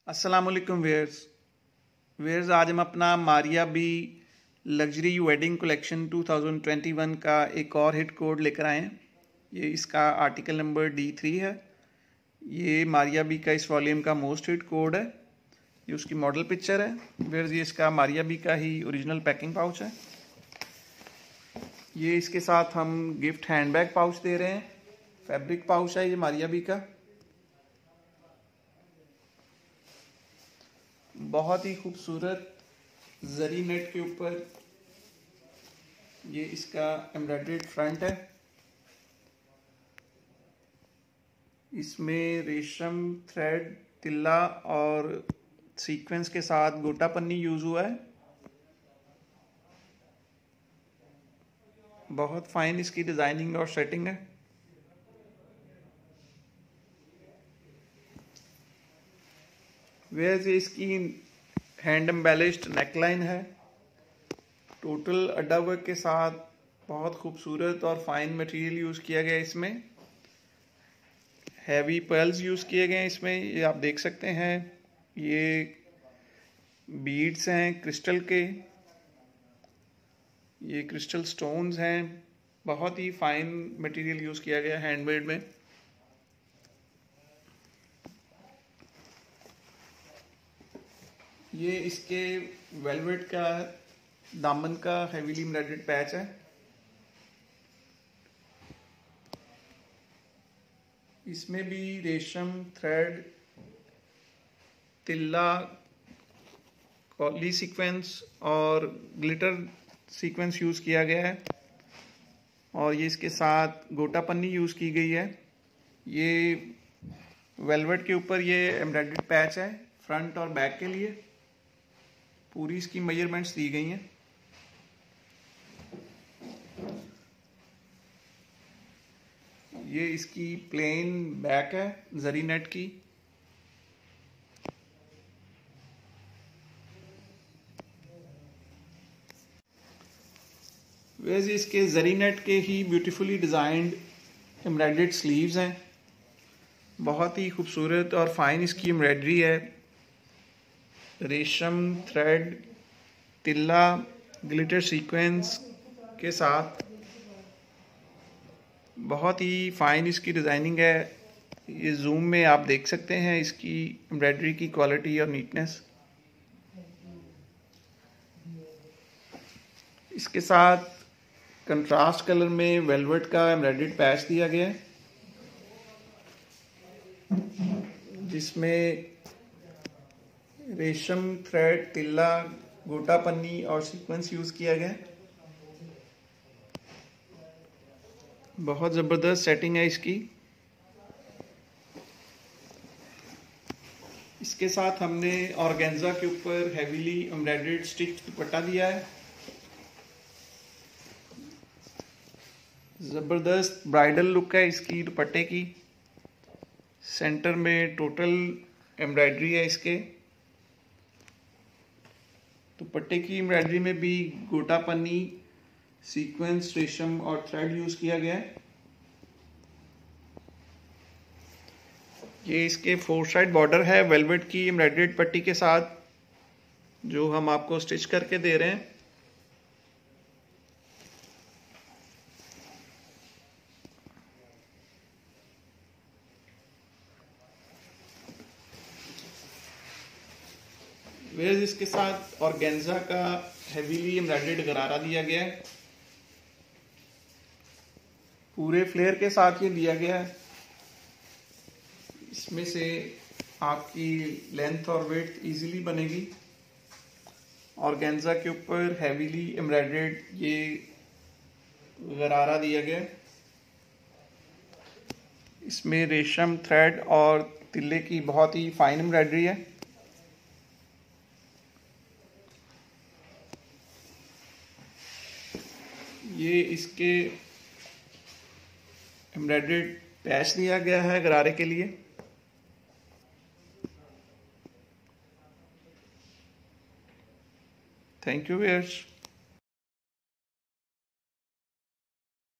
अस्सलामुअलैकुम wears wears आज हम अपना Maria B luxury wedding collection 2021 का एक और हिट कोड लेकर आए हैं। ये इसका आर्टिकल नंबर D3 है। ये मारिया बी का इस वॉल्यूम का मोस्ट हिट कोड है। ये उसकी मॉडल पिक्चर है। वेयर्स ये इसका मारिया बी का ही ओरिजिनल पैकिंग पाउच है। ये इसके साथ हम गिफ्ट हैंडबैग पाउच दे रहे हैं। फैब्रिक पाउच है ये मारिया बी का। बहुत ही खूबसूरत जरी नेट के ऊपर ये इसका एम्ब्रॉयडर्ड फ्रंट है। इसमें रेशम थ्रेड तिल्ला और सीक्वेंस के साथ गोटा पन्नी यूज हुआ है। बहुत फाइन इसकी डिजाइनिंग और सेटिंग है। वेयर इसकी हैंड एम्बेलिश्ड नेकलाइन है। टोटल अड्डा वर्क के साथ बहुत खूबसूरत और फाइन मटेरियल यूज किया गया है। इसमें हैवी पर्ल्स यूज किए गए हैं। इसमें ये आप देख सकते हैं, ये बीड्स हैं क्रिस्टल के, ये क्रिस्टल स्टोन्स हैं। बहुत ही फाइन मटेरियल यूज किया गया हैंडमेड में। ये इसके वेलवेट का दामन का हेवीली एम्ब्रॉयडर्ड पैच है। इसमें भी रेशम थ्रेड तिल्ला कॉली सीक्वेंस और ग्लिटर सीक्वेंस यूज किया गया है। और ये इसके साथ गोटा पन्नी यूज की गई है। ये वेलवेट के ऊपर ये एम्ब्रॉयडर्ड पैच है फ्रंट और बैक के लिए। पूरी इसकी मेजरमेंट्स दी गई हैं। ये इसकी प्लेन बैक है जरी नेट की। वैसे इसके जरी नेट के ही ब्यूटीफुली डिजाइंड एम्ब्रॉयडर्ड स्लीव्स हैं। बहुत ही खूबसूरत और फाइन इसकी एम्ब्रॉयडरी है। रेशम थ्रेड तिल्ला ग्लिटर सीक्वेंस के साथ बहुत ही फाइन इसकी डिज़ाइनिंग है। ये जूम में आप देख सकते हैं इसकी एम्ब्रॉयडरी की क्वालिटी और नीटनेस। इसके साथ कंट्रास्ट कलर में वेलवेट का एम्ब्रॉयडर्ड पैच दिया गया है, जिसमें रेशम थ्रेड तिल्ला गोटा पन्नी और सीक्वेंस यूज किया गया। बहुत जबरदस्त सेटिंग है इसकी। इसके साथ हमने ऑर्गेन्जा के ऊपर हेवीली एम्ब्रॉयडर्ड स्टिच दुपट्टा दिया है। जबरदस्त ब्राइडल लुक है इसकी दुपट्टे की। सेंटर में टोटल एम्ब्रॉयडरी है इसके। दुपट्टे की एम्ब्रॉयडरी में भी गोटा पन्नी सीक्वेंस रेशम और थ्रेड यूज किया गया है। ये इसके 4 साइड बॉर्डर है वेलवेट की एम्ब्रॉयडर्ड पट्टी के साथ, जो हम आपको स्टिच करके दे रहे हैं। वेयर इसके साथ ऑर्गेन्जा का हेवीली एम्ब्रॉयडर्ड गरारा दिया गया है। पूरे फ्लेयर के साथ ये दिया गया है। इसमें से आपकी लेंथ और विड्थ इजीली बनेगी। ऑर्गेन्जा के ऊपर हेवीली एम्ब्रॉयडर्ड ये गरारा दिया गया है। इसमें रेशम थ्रेड और तिल्ले की बहुत ही फाइन एम्ब्रॉयडरी है। ये इसके एम्ब्रॉयडर्ड पैच दिया गया है गरारे के लिए। Thank you viewers.